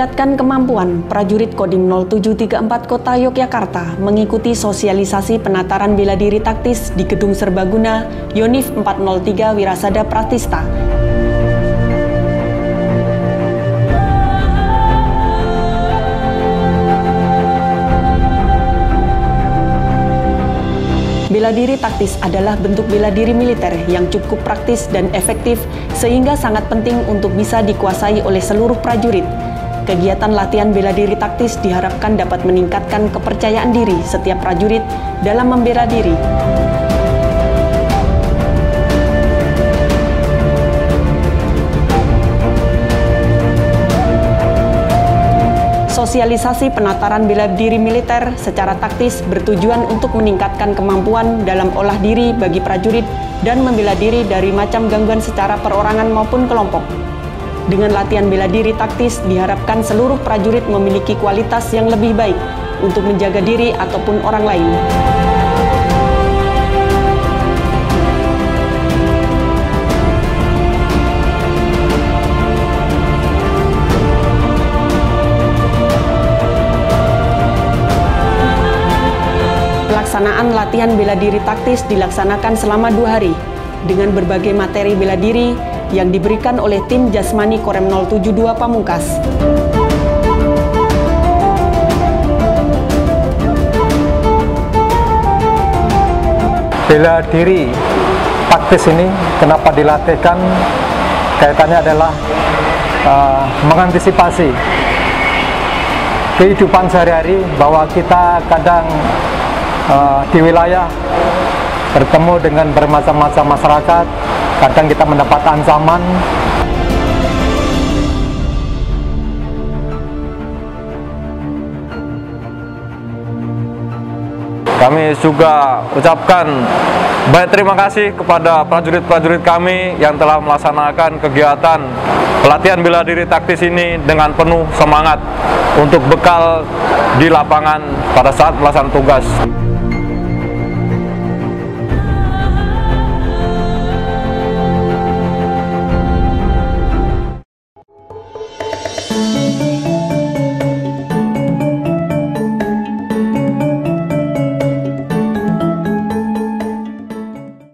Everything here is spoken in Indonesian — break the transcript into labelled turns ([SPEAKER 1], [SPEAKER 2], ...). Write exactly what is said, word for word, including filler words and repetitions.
[SPEAKER 1] meningkatkan kemampuan, prajurit Kodim nol tujuh tiga empat Kota Yogyakarta mengikuti sosialisasi penataran bela diri taktis di Gedung Serbaguna Yonif empat nol tiga Wirasada Pratista. Bela diri taktis adalah bentuk bela diri militer yang cukup praktis dan efektif sehingga sangat penting untuk bisa dikuasai oleh seluruh prajurit. Kegiatan latihan bela diri taktis diharapkan dapat meningkatkan kepercayaan diri setiap prajurit dalam membela diri. Sosialisasi penataran bela diri militer secara taktis bertujuan untuk meningkatkan kemampuan dalam olah diri bagi prajurit dan membela diri dari macam gangguan secara perorangan maupun kelompok. Dengan latihan bela diri taktis diharapkan seluruh prajurit memiliki kualitas yang lebih baik untuk menjaga diri ataupun orang lain. Pelaksanaan latihan bela diri taktis dilaksanakan selama dua hari dengan berbagai materi bela diri yang diberikan oleh tim Jasmani Korem nol tujuh dua Pamungkas.
[SPEAKER 2] Bela diri taktis ini kenapa dilatihkan? Kaitannya adalah uh, mengantisipasi kehidupan sehari-hari bahwa kita kadang Uh, di wilayah bertemu dengan bermacam-macam masyarakat, kadang kita mendapat ancaman.
[SPEAKER 3] Kami juga ucapkan banyak terima kasih kepada prajurit-prajurit kami yang telah melaksanakan kegiatan pelatihan bela diri taktis ini dengan penuh semangat untuk bekal di lapangan pada saat melaksanakan tugas.